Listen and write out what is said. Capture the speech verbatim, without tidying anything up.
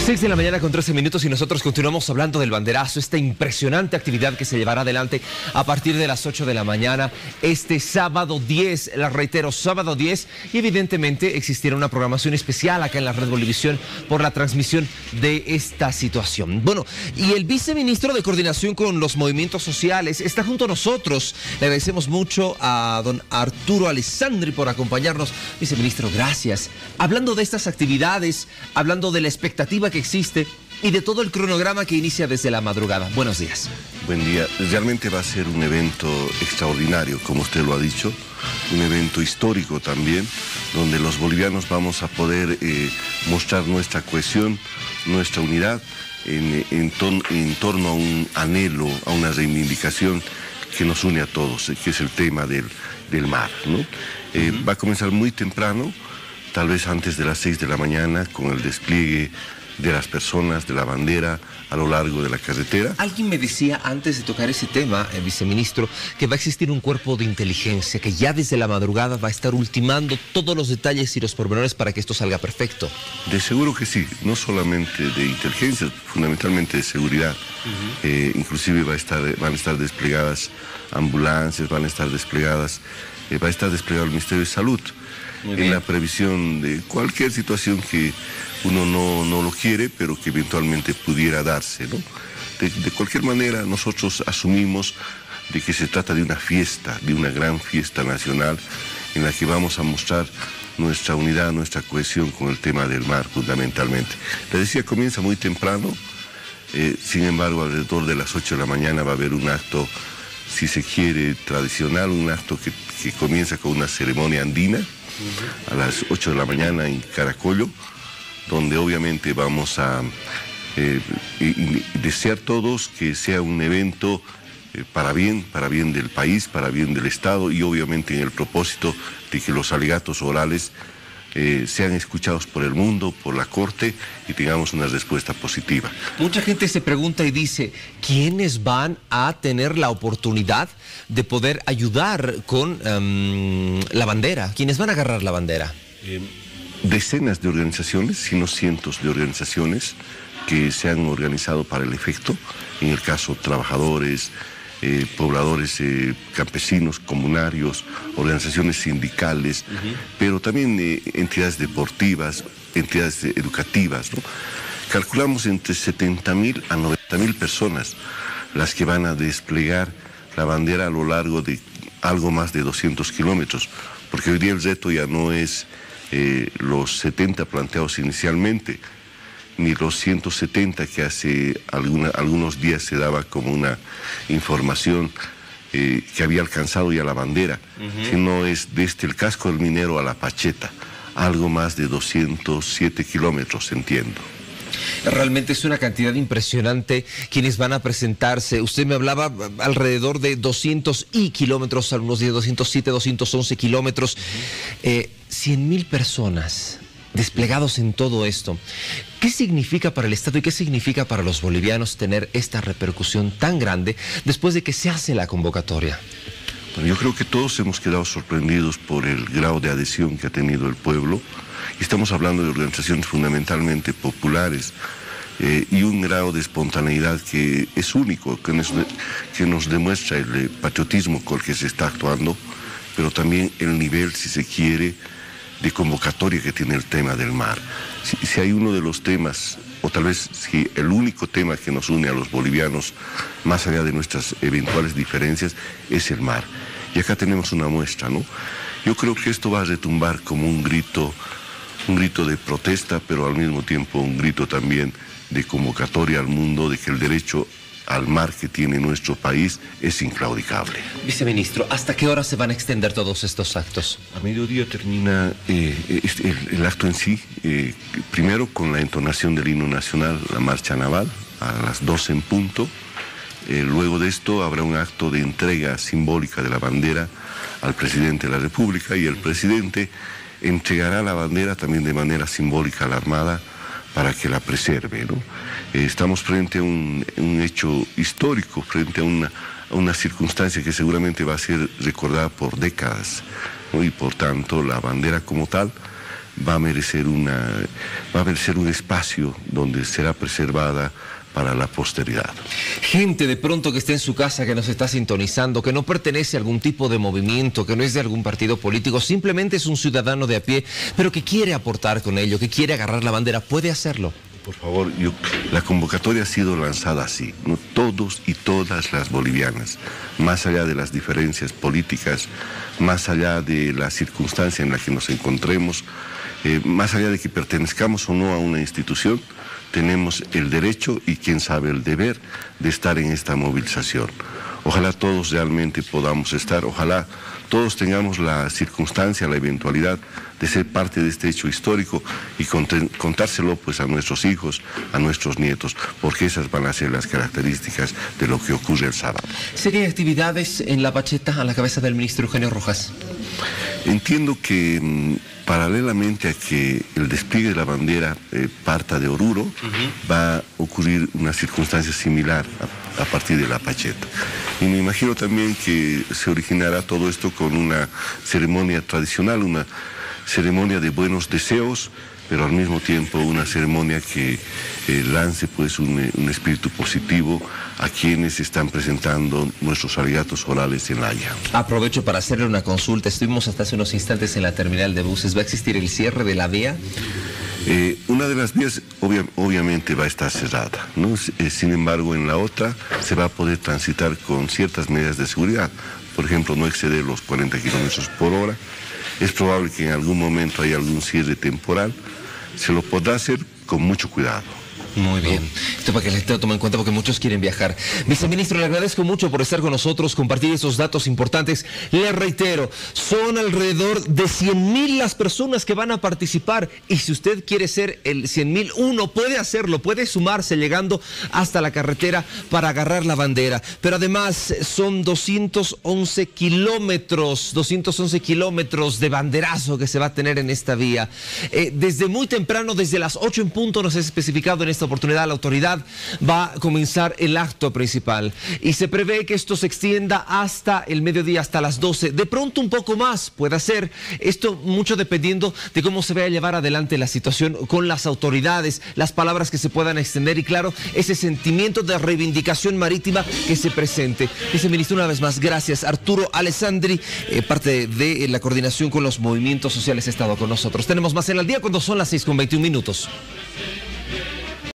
seis de la mañana con trece minutos y nosotros continuamos hablando del banderazo, esta impresionante actividad que se llevará adelante a partir de las ocho de la mañana este sábado diez, la reitero, sábado diez, y evidentemente existirá una programación especial acá en la Red Bolivisión por la transmisión de esta situación. Bueno, y el viceministro de Coordinación con los Movimientos Sociales está junto a nosotros. Le agradecemos mucho a don Arturo Alessandri por acompañarnos. Viceministro, gracias. Hablando de estas actividades, hablando de la expectativa que existe y de todo el cronograma que inicia desde la madrugada. Buenos días. Buen día. Realmente va a ser un evento extraordinario, como usted lo ha dicho, un evento histórico también, donde los bolivianos vamos a poder eh, mostrar nuestra cohesión, nuestra unidad en, en, ton, en torno a un anhelo, a una reivindicación que nos une a todos, que es el tema del, del mar, ¿no? Eh, uh-huh. Va a comenzar muy temprano, tal vez antes de las seis de la mañana, con el despliegue de las personas, de la bandera, a lo largo de la carretera. Alguien me decía antes de tocar ese tema, el viceministro, que va a existir un cuerpo de inteligencia que ya desde la madrugada va a estar ultimando todos los detalles y los pormenores para que esto salga perfecto. De seguro que sí, no solamente de inteligencia, fundamentalmente de seguridad. Uh-huh. eh, inclusive va a estar, van a estar desplegadas ambulancias, van a estar desplegadas, eh, va a estar desplegado el Ministerio de Salud. En la previsión de cualquier situación que uno no, no lo quiere, pero que eventualmente pudiera darse, ¿no? De, de cualquier manera, nosotros asumimos de que se trata de una fiesta, de una gran fiesta nacional, en la que vamos a mostrar nuestra unidad, nuestra cohesión con el tema del mar, fundamentalmente. Le decía, comienza muy temprano, eh, sin embargo, alrededor de las ocho de la mañana va a haber un acto, si se quiere, tradicional, un acto que, que comienza con una ceremonia andina, a las ocho de la mañana en Caracollo, donde obviamente vamos a eh, y, y desear todos que sea un evento eh, para bien, para bien del país, para bien del Estado y obviamente en el propósito de que los alegatos orales eh, sean escuchados por el mundo, por la Corte y tengamos una respuesta positiva. Mucha gente se pregunta y dice, ¿quiénes van a tener la oportunidad de poder ayudar con um, la bandera? ¿Quiénes van a agarrar la bandera? Eh, decenas de organizaciones, si no cientos de organizaciones que se han organizado para el efecto, en el caso trabajadores, eh, pobladores, eh, campesinos, comunarios, organizaciones sindicales, uh-huh. pero también eh, entidades deportivas, entidades educativas, ¿no? Calculamos entre setenta mil a noventa mil personas las que van a desplegar la bandera a lo largo de algo más de doscientos kilómetros, porque hoy día el reto ya no es eh, los setenta planteados inicialmente, ni los ciento setenta que hace alguna, algunos días se daba como una información eh, que había alcanzado ya la bandera, uh-huh. sino es desde el casco del Minero a la Pacheta, algo más de doscientos siete kilómetros, entiendo. Realmente es una cantidad impresionante quienes van a presentarse. Usted me hablaba alrededor de doscientos y kilómetros, algunos días doscientos siete, doscientos once kilómetros, uh-huh. eh, cien mil personas desplegados en todo esto. ¿Qué significa para el Estado y qué significa para los bolivianos tener esta repercusión tan grande después de que se hace la convocatoria? Bueno, yo creo que todos hemos quedado sorprendidos por el grado de adhesión que ha tenido el pueblo. Estamos hablando de organizaciones fundamentalmente populares eh, y un grado de espontaneidad que es único, que nos, que nos demuestra el patriotismo con el que se está actuando, pero también el nivel, si se quiere, de convocatoria que tiene el tema del mar. Si, si hay uno de los temas, o tal vez si el único tema que nos une a los bolivianos, más allá de nuestras eventuales diferencias, es el mar. Y acá tenemos una muestra, ¿no? Yo creo que esto va a retumbar como un grito, un grito de protesta, pero al mismo tiempo un grito también de convocatoria al mundo de que el derecho al mar que tiene nuestro país es inclaudicable. Viceministro, ¿hasta qué hora se van a extender todos estos actos? A mediodía termina eh, el, el acto en sí, eh, primero con la entonación del himno nacional, la marcha naval, a las doce en punto. Eh, luego de esto habrá un acto de entrega simbólica de la bandera al presidente de la República y el presidente entregará la bandera también de manera simbólica a la Armada para que la preserve, ¿no? Eh, estamos frente a un, un hecho histórico, frente a una, a una circunstancia que seguramente va a ser recordada por décadas, ¿no? Y por tanto la bandera como tal va a merecer una, va a merecer un espacio donde será preservada para la posteridad. Gente de pronto que está en su casa, que nos está sintonizando, que no pertenece a algún tipo de movimiento, que no es de algún partido político, simplemente es un ciudadano de a pie, pero que quiere aportar con ello, que quiere agarrar la bandera, puede hacerlo. Por favor, yo, la convocatoria ha sido lanzada así, ¿no? Todos y todas las bolivianas, más allá de las diferencias políticas, más allá de la circunstancia en la que nos encontremos, eh, más allá de que pertenezcamos o no a una institución, tenemos el derecho y quién sabe el deber de estar en esta movilización. Ojalá todos realmente podamos estar, ojalá todos tengamos la circunstancia, la eventualidad de ser parte de este hecho histórico y contárselo pues a nuestros hijos, a nuestros nietos, porque esas van a ser las características de lo que ocurre el sábado. ¿Sé que hay actividades en La Pacheta a la cabeza del ministro Eugenio Rojas? Entiendo que mmm, paralelamente a que el despliegue de la bandera eh, parta de Oruro, uh-huh. va a ocurrir una circunstancia similar a, a partir de La Pacheta. Y me imagino también que se originará todo esto con una ceremonia tradicional, una ceremonia de buenos deseos, pero al mismo tiempo una ceremonia que eh, lance pues un, un espíritu positivo a quienes están presentando nuestros alegatos orales en La Haya. Aprovecho para hacerle una consulta. Estuvimos hasta hace unos instantes en la terminal de buses. ¿Va a existir el cierre de la vía? Eh, una de las vías obvia, obviamente va a estar cerrada, ¿no? Eh, sin embargo, en la otra se va a poder transitar con ciertas medidas de seguridad. Por ejemplo, no exceder los cuarenta kilómetros por hora. Es probable que en algún momento haya algún cierre temporal. Se lo podrá hacer con mucho cuidado. Muy bien. Esto para que la gente lo tome en cuenta porque muchos quieren viajar. Viceministro, le agradezco mucho por estar con nosotros, compartir esos datos importantes. Le reitero, son alrededor de cien mil las personas que van a participar y si usted quiere ser el cien mil uno, puede hacerlo, puede sumarse llegando hasta la carretera para agarrar la bandera. Pero además son doscientos once kilómetros, doscientos once kilómetros de banderazo que se va a tener en esta vía. Eh, desde muy temprano, desde las ocho en punto, nos ha especificado en esta oportunidad la autoridad, va a comenzar el acto principal y se prevé que esto se extienda hasta el mediodía, hasta las doce, de pronto un poco más puede ser, esto mucho dependiendo de cómo se vaya a llevar adelante la situación con las autoridades, las palabras que se puedan extender y claro, ese sentimiento de reivindicación marítima que se presente. Viceministro, una vez más, gracias. Arturo Alessandri, eh, parte de la coordinación con los movimientos sociales, ha estado con nosotros. Tenemos más en el día cuando son las seis con veintiún minutos.